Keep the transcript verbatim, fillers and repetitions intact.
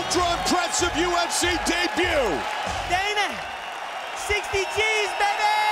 ultra-impressive U F C debut. Dana, sixty G's, baby!